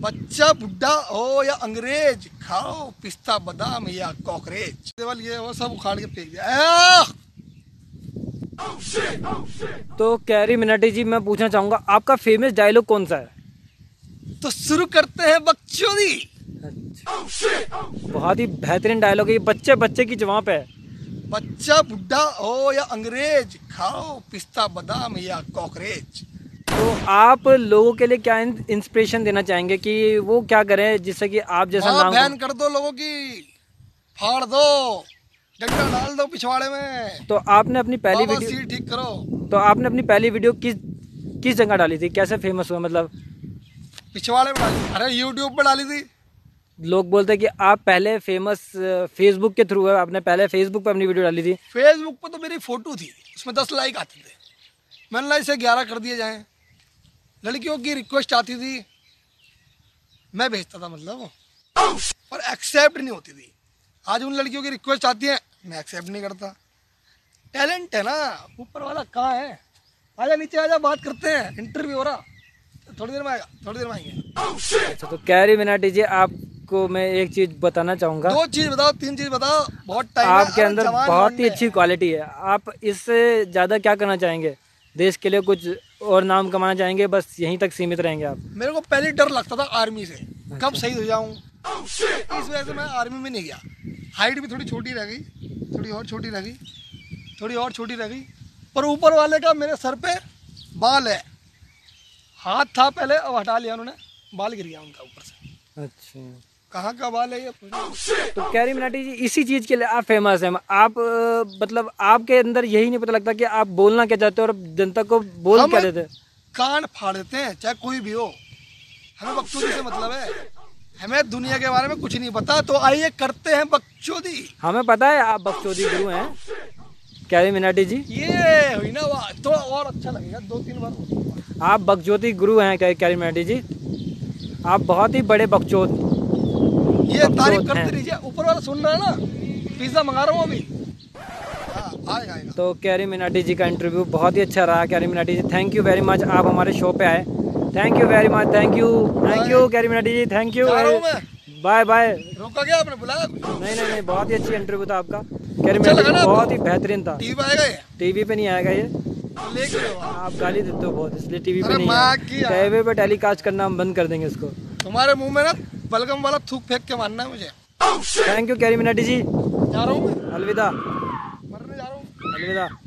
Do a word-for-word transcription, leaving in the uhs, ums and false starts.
बच्चा बुढ़ा हो या अंग्रेज, खाओ पिस्ता बादाम या कॉकरेज। केवल ये वो सब उखाड़ के फेंक दिया। तो कैरी मिनाटी जी, मैं पूछना चाहूंगा आपका फेमस डायलॉग कौन सा है? तो शुरू करते हैं बकचोदी। अच्छा, बहुत ही बेहतरीन डायलॉग है ये, बच्चे बच्चे की जवाब है। बच्चा बुढ़ा हो या अंग्रेज, खाओ पिस्ता बादाम या कॉकरेज। तो आप लोगों के लिए क्या इंस्पिरेशन देना चाहेंगे कि वो क्या करें जिससे कि आप जैसा नाम बैन कर दो, लोगों की फाड़ दो, डंडा डाल दो पिछवाड़े में। तो आपने अपनी पहली वीडियो सीट ठीक करो। तो आपने अपनी पहली वीडियो किस किस जगह डाली थी, कैसे फेमस हुआ? मतलब पिछवाड़े में डाली, अरे यूट्यूब पे डाली थी। लोग बोलते हैं कि आप पहले फेमस फेसबुक के थ्रू है, आपने पहले फेसबुक पे अपनी वीडियो डाली थी। फेसबुक पे तो मेरी फोटो थी, उसमें दस लाइक आते थे, मैंने ना इसे ग्यारह कर दिए जाएं। लड़कियों की रिक्वेस्ट आती थी, मैं भेजता था मतलब, पर एक्सेप्ट नहीं होती थी। आज उन लड़कियों की रिक्वेस्ट आती है, मैं एक्सेप्ट नहीं करता। टैलेंट है ना, ऊपर वाला कहाँ है? आजा नीचे आजा, बात करते हैं, इंटरव्यू हो रहा, थोड़ी देर में आएगा, थोड़ी देर में आएंगे। अच्छा, तो कैरी मिनाटी जी, आपको मैं एक चीज बताना चाहूंगा। दो चीज बताओ, तीन चीज बताओ, बहुत टाइम है। आपके अंदर बहुत ही अच्छी क्वालिटी है, आप इससे ज्यादा क्या करना चाहेंगे? देश के लिए कुछ और नाम कमाना चाहेंगे? बस यहीं तक सीमित रहेंगे आप? मेरे को पहले डर लगता था आर्मी से, कब शहीद हो जाऊं, इस वजह से मैं आर्मी में नहीं गया। हाइट भी थोड़ी छोटी रह गई, थोड़ी और छोटी रह गई, थोड़ी और छोटी रह गई, पर ऊपर वाले का मेरे सर पे बाल है। हाथ था पहले, अब हटा लिया उन्होंने, बाल गिर गया उनका ऊपर से। अच्छा, कहाँ का बाल है ये? तो कैरी मिनाटी जी, इसी चीज के लिए आप फेमस हैं। आप मतलब आपके अंदर यही नहीं पता लगता कि आप बोलना क्या चाहते हो और जनता को बोल क्या देते? कान फाड़ देते हैं, चाहे कोई भी हो। हमें बकचोदी से मतलब है, हमें दुनिया के बारे में कुछ नहीं पता, तो आइए करते हैं बकचोदी। हमें पता है आप बकचोदी गुरु हैं कैरी मिनाटी जी। ये हुई ना तो और अच्छा लगेगा, दो तीन बार। आप बकचोदी गुरु हैं कैरी मिनाटी जी, आप बहुत ही बड़े बकचोद। ये तारीफ करते रहिए, ऊपर वाला सुन रहा है ना, पिज्जा मंगा रहा हूँ अभी। हाँ, आएगा आएगा। तो कैरी मिनाटी जी का इंटरव्यू बहुत ही अच्छा रहा। Carry Minati ji, thank you very much, आप हमारे शो पे आए। Thank you very much, thank you thank you Carry Minati ji, thank you. Bye bye. रोका क्या आपने, बुलाया? नहीं नहीं नहीं, बहुत ही अच्छी इंटरव्यू था आपका कैरी मिनाटी जी, बहुत ही बेहतरीन था। टीवी पे आएगा ये? टीवी पे नहीं आएगा ये, आप गाली देते हो बहुत, इसलिए टीवी पे नहीं आएगा। टीवी पे टेलीकास्ट करना हम बंद कर देंगे इसको। तुम्हारे मुंह में ना बलगम वाला थूक फेंक के मारना है मुझे। थैंक यू कैरी मिनाटी जी, जा रहा हूँ मैं, अलविदा। मरने जा रहा हूँ, अलविदा।